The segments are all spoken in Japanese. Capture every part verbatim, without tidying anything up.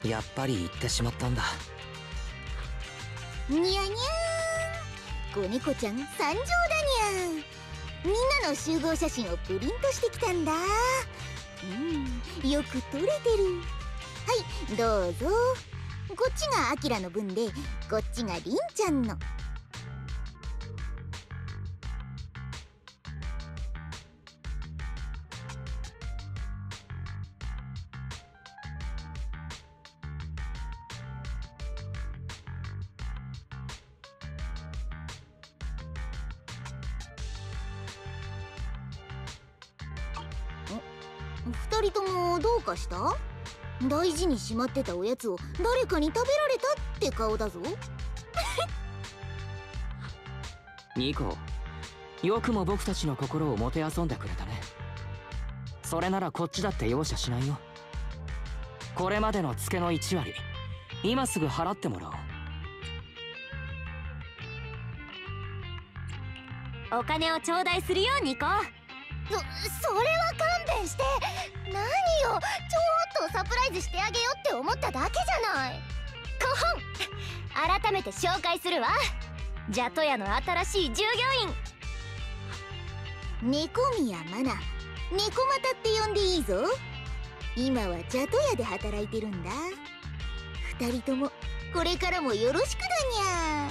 やっぱり行ってしまったんだ。 にゃにゃーん、子猫ちゃん参上だにゃ。みんなの集合写真をプリントしてきたんだ。うん、よく撮れてる。はい、どうぞ。こっちがアキラの分で、こっちがリンちゃんの。二人ともどうかした？大事にしまってたおやつを誰かに食べられたって顔だぞ。 ニコ、よくも僕たちの心をもてあそんでくれたね。それならこっちだって容赦しないよ。これまでのツケのいち割、今すぐ払ってもらおう。 お金を頂戴するよニコ。 そ、それは勘弁して。何よ、ちょっとサプライズしてあげようって思っただけじゃない。 コホン、改めて紹介するわ。ジャトヤの新しい従業員、猫宮マナ、猫又って呼んでいいぞ。今はジャトヤで働いてるんだ。二人ともこれからもよろしくだにゃ。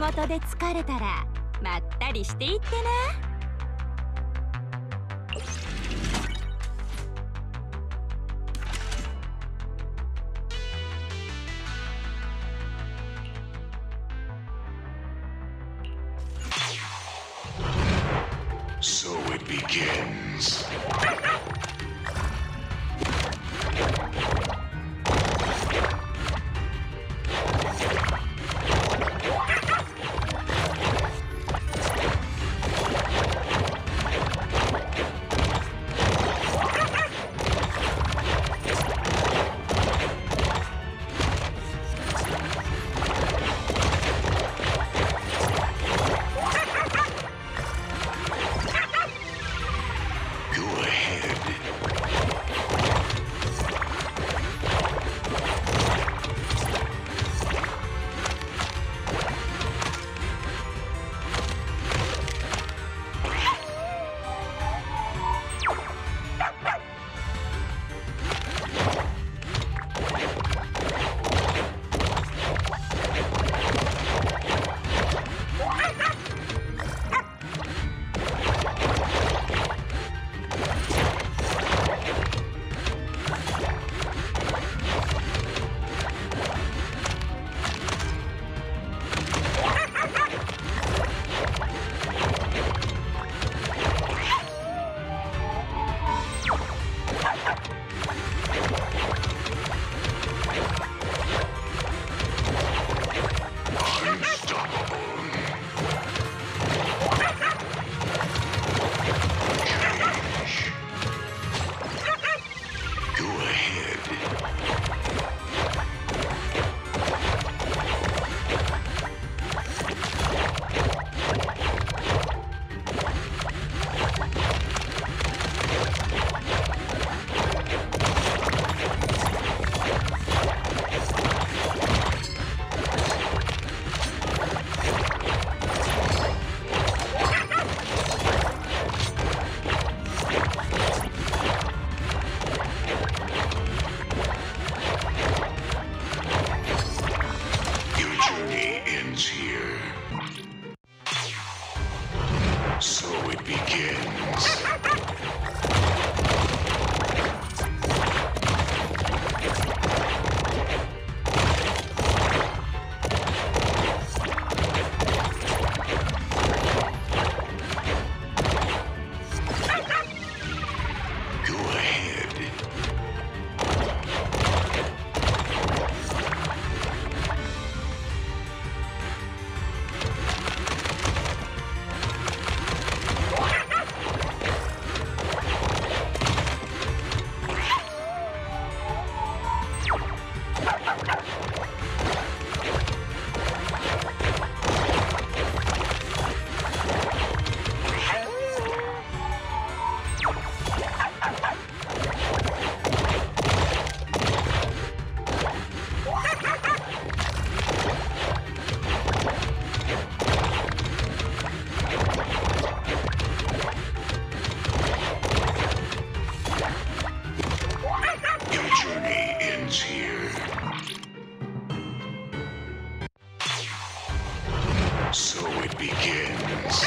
事で疲れたらまったりしていってな。 So it begins. So it begins.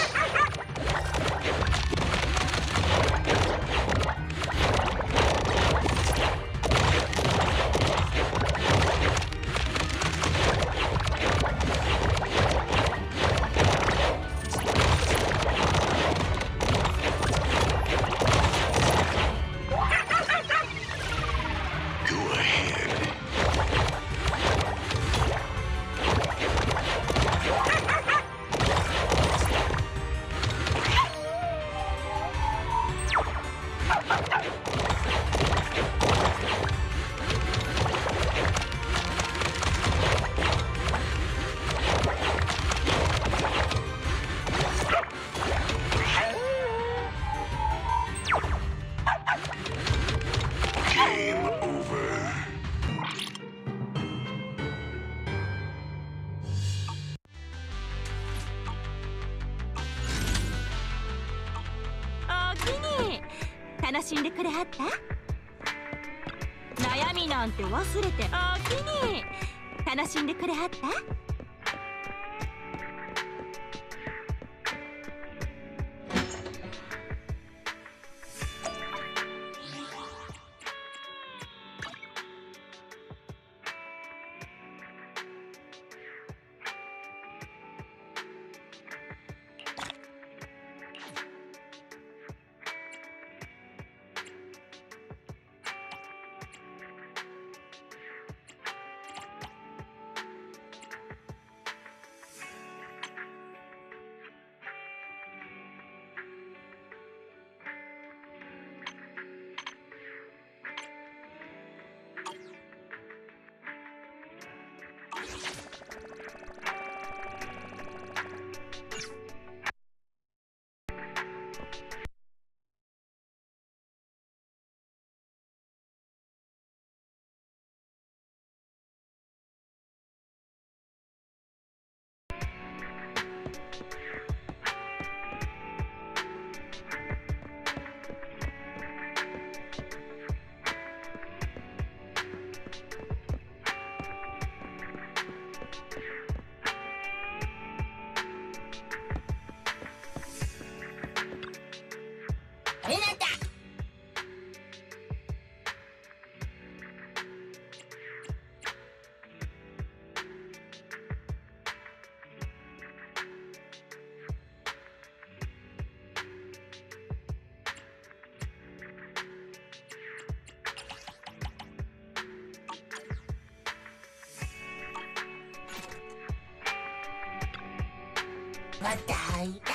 Game over. Okini, 楽しんでくれはった？悩みなんて忘れて。Okini, 楽しんでくれはった？ また会いたい。